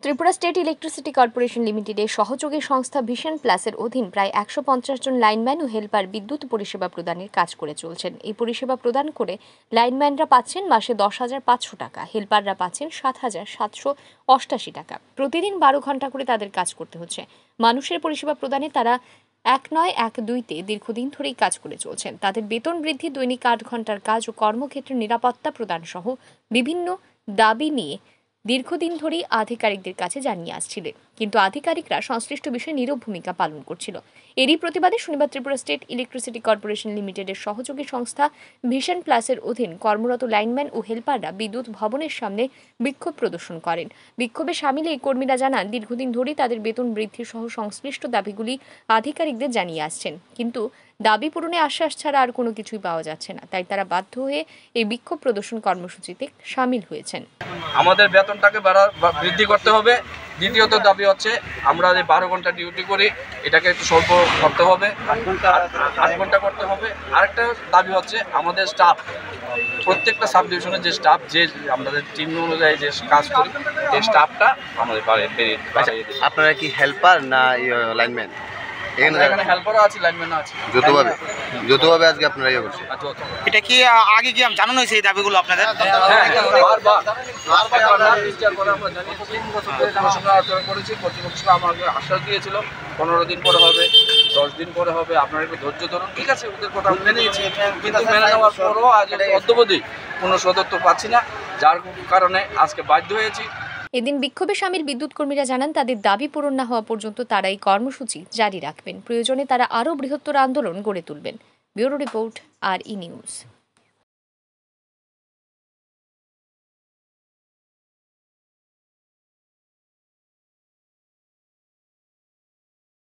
Tripura state electricity corporation লিমিটেডের সহযোগী সংস্থা ভিশন প্লাসের অধীন প্রায় 150 জন লাইনম্যান ও হেল্পার বিদ্যুৎ পরিষেবা প্রদানের কাজ করে চলছেন। এই পরিষেবা প্রদান করে লাইনম্যানরা পাচ্ছেন মাসে 10,500 টাকা, হেল্পাররা পাচ্ছেন 7,788 টাকা। প্রতিদিন 12 ঘন্টা করে তাদের কাজ করতে হচ্ছে। মানুষের পরিষেবা প্রদানে তারা 1-9-1-2-তে দীর্ঘদিন ধরেই কাজ করে চলছেন। তাদের বেতন বৃদ্ধি, দৈনিক 8 ঘন্টার কাজ ও কর্মক্ষেত্রে নিরাপত্তা প্রদান সহ বিভিন্ন দাবি নিয়ে দীর্ঘদিন ধরেই আধিকারিকদের কাছে জানিয়ে আসছিলেন, কিন্তু আধিকারিকরা সংশ্লিষ্ট বিষয়ে নীরব ভূমিকা পালন করছিল। এরই প্রতিবাদে শনিবার ত্রিপুরা স্টেট ইলেকট্রিসিটি কর্পোরেশন লিমিটেডের সহযোগী সংস্থা ভিশন প্লাসের অধীন কর্মরত লাইনম্যান ও হেল্পাররা বিদ্যুৎ ভবনের সামনে বিক্ষোভ প্রদর্শন করেন। বিক্ষোভে সামিল এই কর্মীরা জানান, দীর্ঘদিন ধরেই তাদের বেতন বৃদ্ধি সহ সংশ্লিষ্ট দাবিগুলি আধিকারিকদের জানিয়ে আসছেন, কিন্তু দাবি পূরণে আশ্বাস ছাড়া আর কোনো কিছুই পাওয়া যাচ্ছে না। তাই তারা বাধ্য হয়ে এই বিক্ষোভ প্রদর্শন কর্মসূচিতে সামিল হয়েছেন। আমাদের বেতনটাকে বৃদ্ধি করতে হবে। দ্বিতীয়ত দাবি হচ্ছে, আমরা যে 12 ঘন্টা ডিউটি করি এটাকে একটু স্বল্প করতে হবে, 8 ঘন্টা করতে হবে। আরেকটা দাবি হচ্ছে, আমাদের স্টাফ, প্রত্যেকটা সাব ডিভিশনের যে স্টাফ, যে আমাদের টিম অনুযায়ী যে কাজ করি, এই স্টাফটা আমাদের বাড়িয়ে। আপনারা কি হেল্পার না লাইনম্যান? এখানে হেল্পারও আছে, লাইনম্যানও আছে। যৌথভাবে আজকে আপনারা ইয়ে করছেন। এটা কি আগে কি জানানো হয়েছে এই দাবিগুলো আপনাদের? বারবার আমরা জানি 3 বছর ধরে আমার সঙ্গে আলোচনা করেছি। কর্তৃপক্ষ আমাকে আশ্বাস দিয়েছিল 15 দিন পরে হবে, 10 দিন পরে হবে, আপনারা একটু ধৈর্য ধরুন। ঠিক আছে, ওদের কথা আমি মেনে নিয়েছি, কিন্তু মেনে নেওয়ার পরও আজ অদ্যবধি কোনো সদত্ব পাচ্ছি না, যার কারণে আজকে বাধ্য হয়েছি। এদিন বিক্ষোভে সামিল বিদ্যুৎ কর্মীরা জানান, তাদের দাবি পূরণ না হওয়া পর্যন্ত তারা এই কর্মসূচি জারি রাখবেন। প্রয়োজনে তারা আরও বৃহত্তর আন্দোলন গড়ে তুলবেন। Bureau report, RE news.